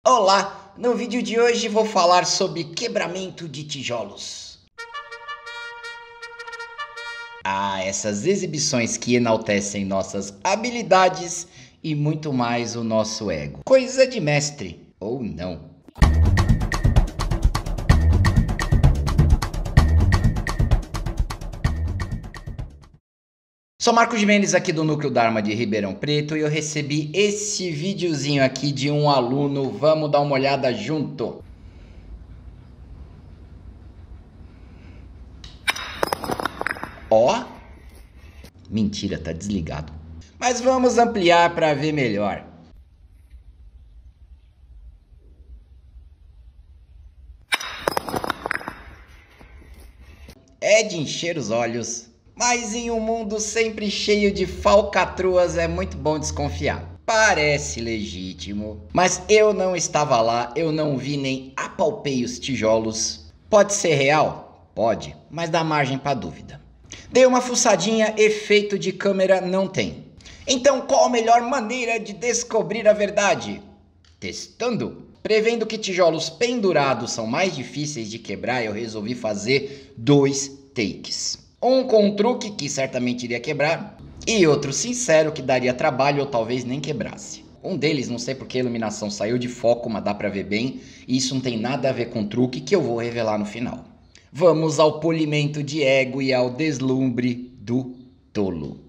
Olá! No vídeo de hoje vou falar sobre quebramento de tijolos. Essas exibições que enaltecem nossas habilidades e muito mais o nosso ego. Coisa de mestre, ou não. Sou Marcos Mendes aqui do Núcleo Dharma de Ribeirão Preto e eu recebi esse videozinho aqui de um aluno. Vamos dar uma olhada junto. Ó, mentira, tá desligado. Mas vamos ampliar para ver melhor. É de encher os olhos. Mas em um mundo sempre cheio de falcatruas é muito bom desconfiar. Parece legítimo, mas eu não estava lá, eu não vi nem apalpei os tijolos. Pode ser real? Pode, mas dá margem para dúvida. Dei uma fuçadinha, efeito de câmera não tem. Então qual a melhor maneira de descobrir a verdade? Testando. Prevendo que tijolos pendurados são mais difíceis de quebrar, eu resolvi fazer 2 takes. Um com um truque que certamente iria quebrar e outro sincero que daria trabalho ou talvez nem quebrasse. Um deles, não sei porque a iluminação saiu de foco, mas dá pra ver bem, e isso não tem nada a ver com truque que eu vou revelar no final. Vamos ao polimento de ego e ao deslumbre do tolo.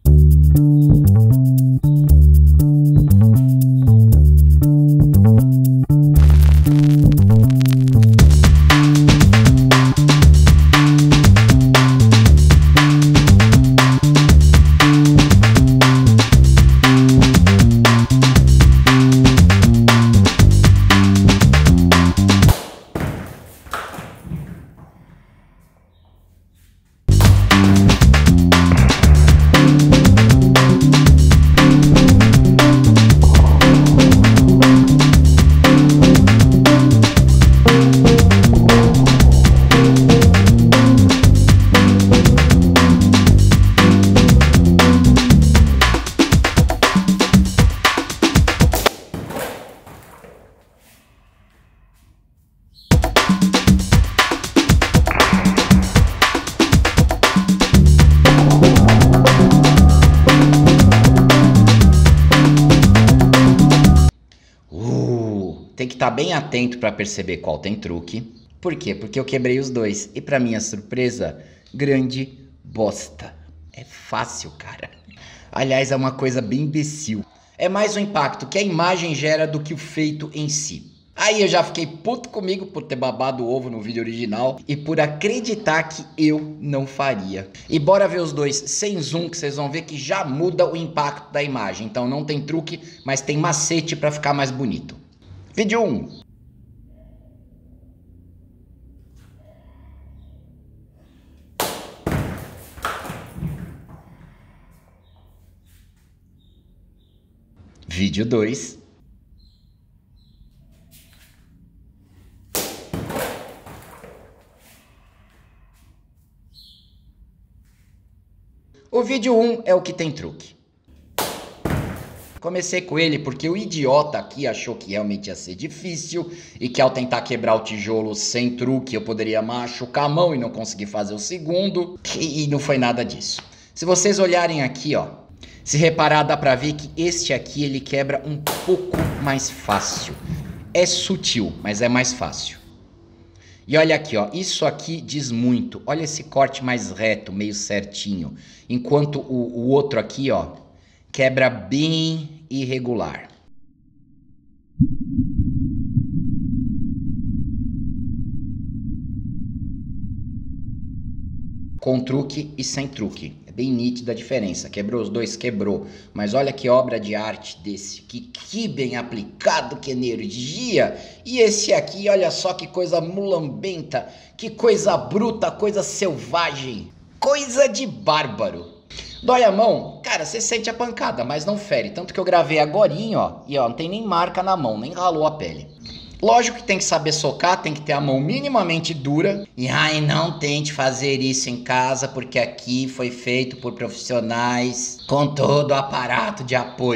Tem que estar bem atento para perceber qual tem truque. Por quê? Porque eu quebrei os dois. E para minha surpresa, grande bosta. É fácil, cara. Aliás, é uma coisa bem imbecil. É mais o impacto que a imagem gera do que o feito em si. Aí eu já fiquei puto comigo por ter babado o ovo no vídeo original e por acreditar que eu não faria. E bora ver os dois sem zoom, que vocês vão ver que já muda o impacto da imagem. Então não tem truque, mas tem macete para ficar mais bonito. Vídeo 1. Vídeo 2. O vídeo 1 é o que tem truque. Comecei com ele porque o idiota aqui achou que realmente ia ser difícil e que ao tentar quebrar o tijolo sem truque eu poderia machucar a mão e não conseguir fazer o segundo. E não foi nada disso. Se vocês olharem aqui, ó, se reparar dá pra ver que este aqui ele quebra um pouco mais fácil. É sutil, mas é mais fácil. E olha aqui, ó, isso aqui diz muito. Olha esse corte mais reto, meio certinho. Enquanto o outro aqui, ó, quebra bem irregular. Com truque e sem truque. É bem nítida a diferença. Quebrou os dois? Quebrou. Mas olha que obra de arte desse. Que bem aplicado, que energia. E esse aqui, olha só que coisa mulambenta. Que coisa bruta, coisa selvagem. Coisa de bárbaro. Dói a mão? Cara, você sente a pancada, mas não fere. Tanto que eu gravei agorinha, ó. E ó, não tem nem marca na mão, nem ralou a pele. Lógico que tem que saber socar, tem que ter a mão minimamente dura. E ai, não tente fazer isso em casa, porque aqui foi feito por profissionais com todo o aparato de apoio.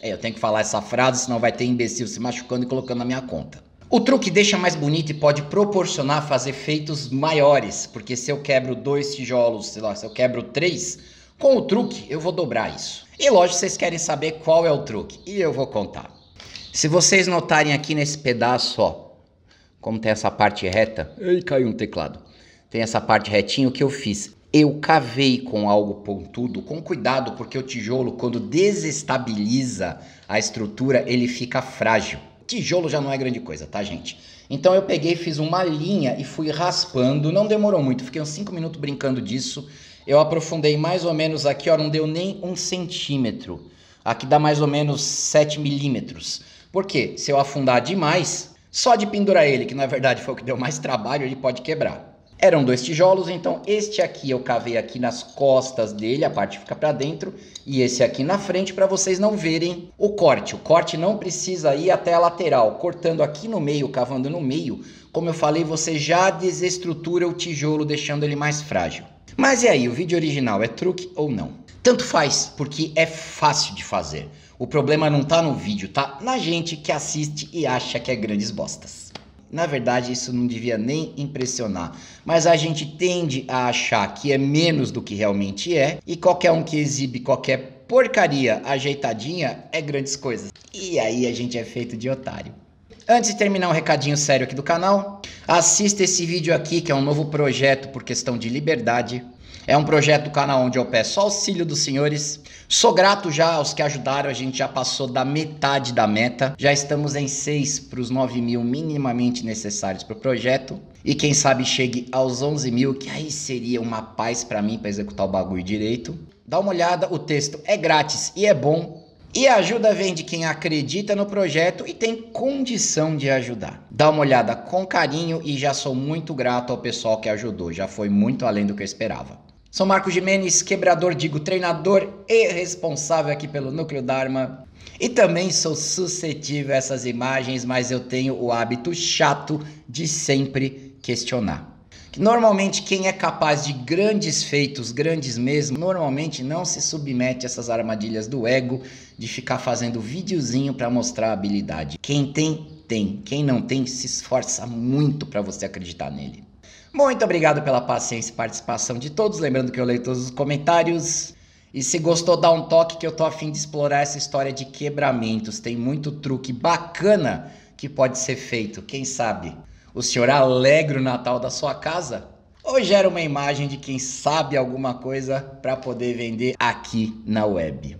Eu tenho que falar essa frase, senão vai ter imbecil se machucando e colocando na minha conta. O truque deixa mais bonito e pode proporcionar fazer feitos maiores, porque se eu quebro 2 tijolos, sei lá, se eu quebro 3, com o truque eu vou dobrar isso. E lógico, vocês querem saber qual é o truque, e eu vou contar. Se vocês notarem aqui nesse pedaço, ó, como tem essa parte reta, ai, caiu um teclado. Tem essa parte retinha, o que eu fiz? Eu cavei com algo pontudo, com cuidado, porque o tijolo, quando desestabiliza a estrutura, ele fica frágil. Tijolo já não é grande coisa, tá, gente? Então eu peguei, fiz uma linha e fui raspando, não demorou muito, fiquei uns 5 minutos brincando disso. Eu aprofundei mais ou menos aqui, ó, não deu nem 1 centímetro. Aqui dá mais ou menos 7 milímetros. Por quê? Se eu afundar demais, só de pendurar ele, que na verdade foi o que deu mais trabalho, ele pode quebrar. Eram 2 tijolos, então este aqui eu cavei aqui nas costas dele, a parte fica para dentro, e esse aqui na frente para vocês não verem o corte. O corte não precisa ir até a lateral, cortando aqui no meio, cavando no meio, como eu falei, você já desestrutura o tijolo, deixando ele mais frágil. Mas e aí, o vídeo original é truque ou não? Tanto faz, porque é fácil de fazer. O problema não tá no vídeo, tá na gente que assiste e acha que é grandes bostas. Na verdade, isso não devia nem impressionar, mas a gente tende a achar que é menos do que realmente é, e qualquer um que exibe qualquer porcaria ajeitadinha é grandes coisas. E aí a gente é feito de otário. Antes de terminar um recadinho sério aqui do canal, assista esse vídeo aqui, que é um novo projeto por questão de liberdade. É um projeto do canal onde eu peço auxílio dos senhores. Sou grato já aos que ajudaram, a gente já passou da metade da meta. Já estamos em 6 para os 9 mil minimamente necessários para o projeto. E quem sabe chegue aos 11 mil, que aí seria uma paz para mim para executar o bagulho direito. Dá uma olhada, o texto é grátis e é bom. E a ajuda vem de quem acredita no projeto e tem condição de ajudar. Dá uma olhada com carinho e já sou muito grato ao pessoal que ajudou. Já foi muito além do que eu esperava. Sou Marco Gimenez, quebrador, digo treinador e responsável aqui pelo Núcleo Dharma. E também sou suscetível a essas imagens, mas eu tenho o hábito chato de sempre questionar. Normalmente quem é capaz de grandes feitos, grandes mesmo, normalmente não se submete a essas armadilhas do ego de ficar fazendo videozinho para mostrar a habilidade. Quem tem, tem. Quem não tem, se esforça muito para você acreditar nele. Muito obrigado pela paciência e participação de todos. Lembrando que eu leio todos os comentários. E se gostou, dá um toque que eu tô a fim de explorar essa história de quebramentos. Tem muito truque bacana que pode ser feito. Quem sabe o senhor alegra o Natal da sua casa? Ou gera uma imagem de quem sabe alguma coisa para poder vender aqui na web?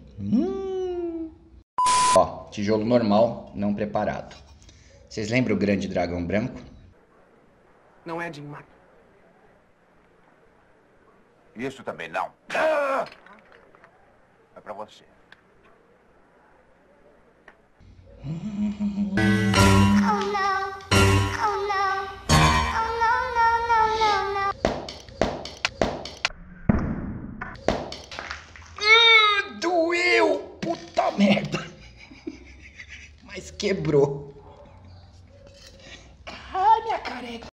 Ó, tijolo normal, não preparado. Vocês lembram o grande dragão branco? Não é, Jim Mac. Isso também não. É pra você. Oh no. Oh no. Oh no, no, no, no, no. Doeu! Puta merda! Mas quebrou. Ai, minha careca.